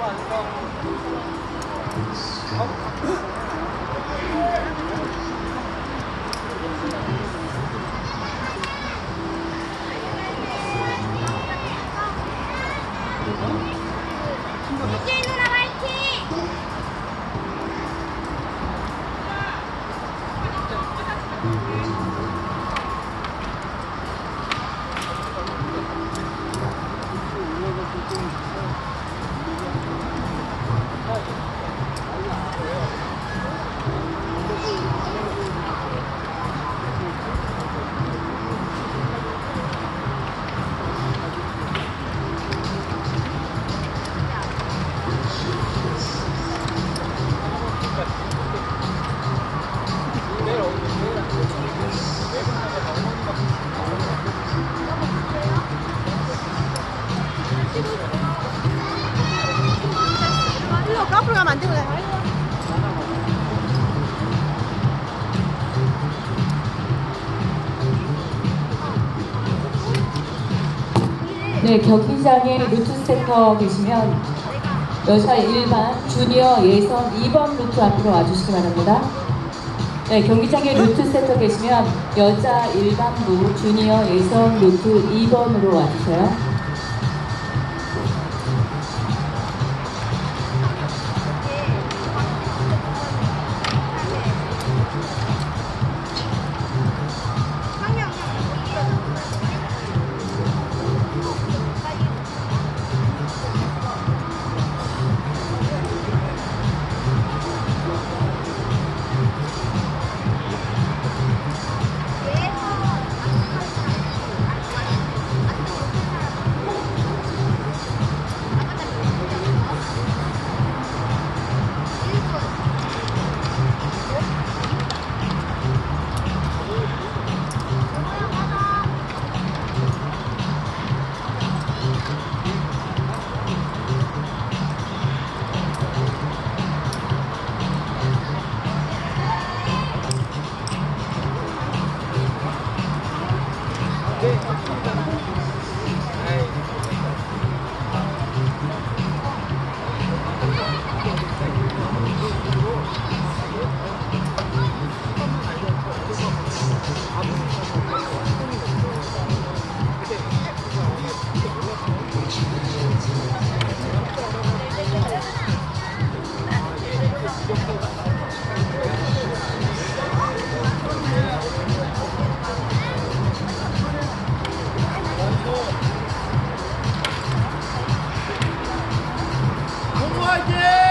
이제 누나 화이팅! 일로 앞으로 가면 안 되고 내가. 네, 경기장에 루트 센터 계시면 여자 일반, 주니어, 예선 2번 루트 앞으로 와주시기 바랍니다. 네, 경기장에 루트 센터 계시면 여자 일반부, 주니어, 예선 루트 2번으로 와주세요. 화이팅!